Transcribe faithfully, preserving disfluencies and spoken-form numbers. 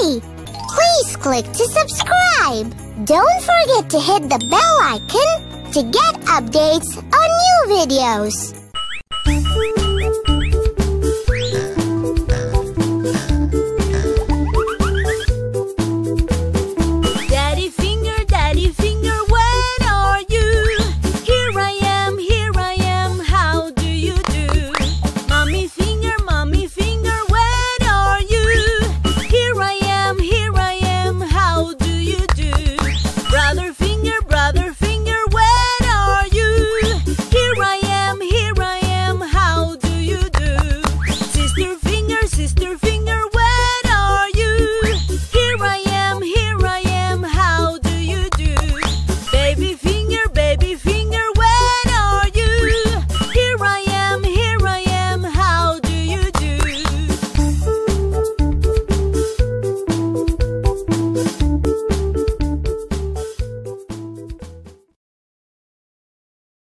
free. Please click to subscribe. Don't forget to hit the bell icon to get updates on new videos.